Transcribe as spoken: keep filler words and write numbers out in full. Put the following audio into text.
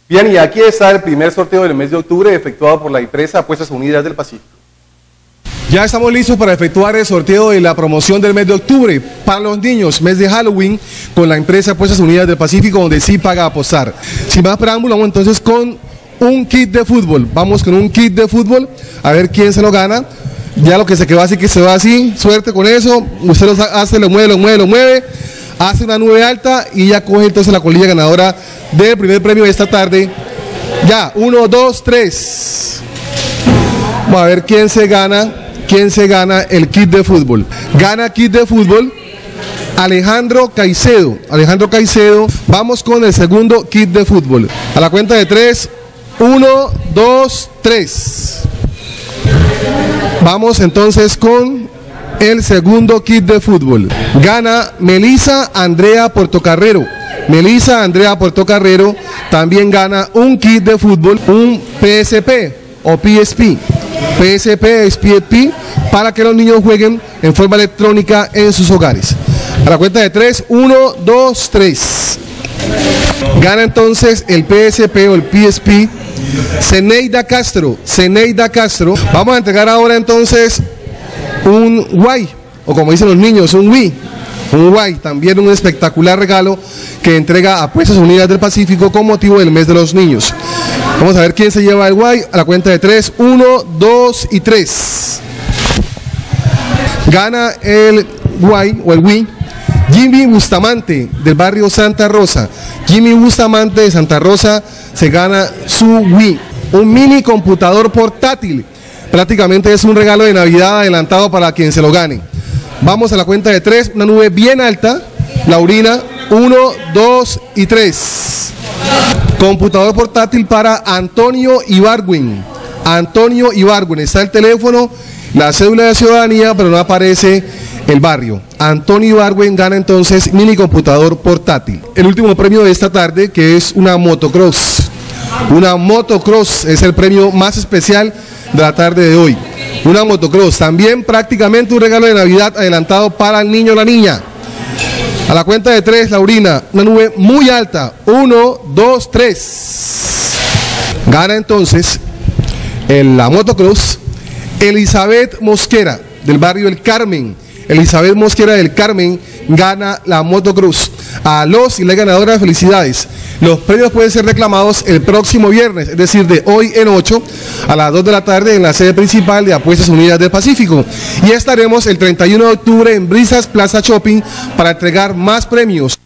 Bien, y aquí está el primer sorteo del mes de octubre efectuado por la empresa Apuestas Unidas del Pacífico. Ya estamos listos para efectuar el sorteo de la promoción del mes de octubre para los niños, mes de Halloween, con la empresa Apuestas Unidas del Pacífico, donde sí paga apostar. Sin más preámbulo, vamos entonces con un kit de fútbol. Vamos con un kit de fútbol, a ver quién se lo gana. Ya lo que se quedó así, que se va así, suerte con eso. Usted lo hace, lo mueve, lo mueve, lo mueve, hace una nube alta y ya coge entonces la colilla ganadora del primer premio de esta tarde. Ya, uno, dos, tres. Vamos a ver quién se gana, quién se gana el kit de fútbol. Gana kit de fútbol Alejandro Caicedo. Alejandro Caicedo, vamos con el segundo kit de fútbol. A la cuenta de tres, uno, dos, tres. Vamos entonces con el segundo kit de fútbol. Gana Melissa Andrea Portocarrero. Melissa Andrea Portocarrero también gana un kit de fútbol, un P S P o P S P. P S P es P S P para que los niños jueguen en forma electrónica en sus hogares. A la cuenta de tres, uno, dos, tres. Gana entonces el P S P o el P S P Zeneida Castro. Zeneida Castro. Vamos a entregar ahora entonces un Wii, o como dicen los niños, un Wii. Un Wii, también un espectacular regalo que entrega Apuestas Unidas del Pacífico con motivo del mes de los niños. Vamos a ver quién se lleva el Wii. A la cuenta de tres, uno, dos y tres. Gana el Wii o el Wii Jimmy Bustamante del barrio Santa Rosa. Jimmy Bustamante de Santa Rosa se gana su Wii, un mini computador portátil. Prácticamente es un regalo de Navidad adelantado para quien se lo gane. Vamos a la cuenta de tres, una nube bien alta. Laurina, uno, dos y tres. Computador portátil para Antonio Ibargüen. Antonio Ibargüen, está el teléfono, la cédula de ciudadanía, pero no aparece el barrio. Antonio Ibargüen gana entonces mini computador portátil. El último premio de esta tarde, que es una motocross. Una motocross es el premio más especial de la tarde de hoy. Una motocross, también prácticamente un regalo de Navidad adelantado para el niño o la niña. A la cuenta de tres, Laurina, una nube muy alta. Uno, dos, tres. Gana entonces en la motocross Elizabeth Mosquera del barrio El Carmen. Elizabeth Mosquera del Carmen gana la motocross. A los y las ganadoras, felicidades. Los premios pueden ser reclamados el próximo viernes, es decir, de hoy en ocho a las dos de la tarde en la sede principal de Apuestas Unidas del Pacífico. Y estaremos el treinta y uno de octubre en Brisas Plaza Shopping para entregar más premios.